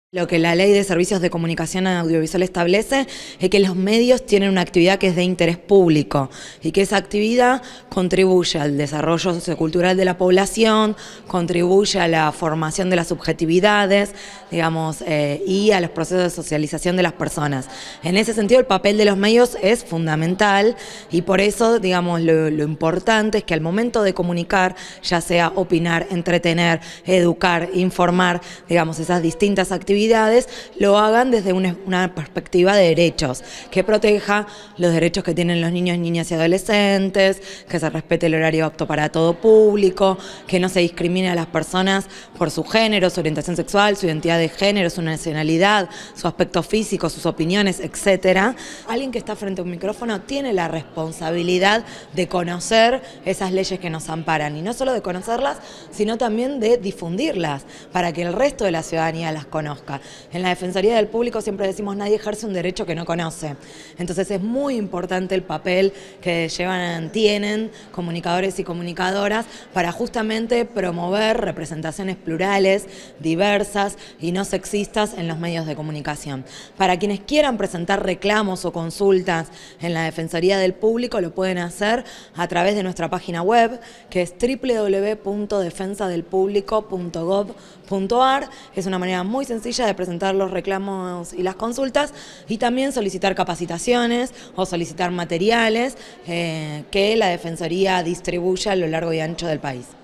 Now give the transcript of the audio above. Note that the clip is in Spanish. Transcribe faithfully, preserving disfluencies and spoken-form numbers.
Lo que la Ley de Servicios de Comunicación Audiovisual establece es que los medios tienen una actividad que es de interés público y que esa actividad contribuye al desarrollo sociocultural de la población, contribuye a la formación de las subjetividades, digamos, eh, y a los procesos de socialización de las personas. En ese sentido, el papel de los medios es fundamental y por eso, digamos, lo, lo importante es que al momento de comunicar, ya sea opinar, entretener, educar, informar, digamos, esas distintas actividades, lo hagan desde una, una perspectiva de derechos, que proteja los derechos que tienen los niños, niñas y adolescentes, que se respete el horario apto para todo público, que no se discrimine a las personas por su género, su orientación sexual, su identidad de género, su nacionalidad, su aspecto físico, sus opiniones, etcétera. Alguien que está frente a un micrófono tiene la responsabilidad de conocer esas leyes que nos amparan, y no solo de conocerlas, sino también de difundirlas, para que el resto de la ciudadanía las conozca. En la Defensoría del Público siempre decimos nadie ejerce un derecho que no conoce. Entonces es muy importante el papel que llevan, tienen comunicadores y comunicadoras para justamente promover representaciones plurales, diversas y no sexistas en los medios de comunicación. Para quienes quieran presentar reclamos o consultas en la Defensoría del Público lo pueden hacer a través de nuestra página web, que es doble u doble u doble u punto defensa del público punto gov punto ar. Es una manera muy sencilla de presentar los reclamos y las consultas, y también solicitar capacitaciones o solicitar materiales eh, que la Defensoría distribuya a lo largo y ancho del país.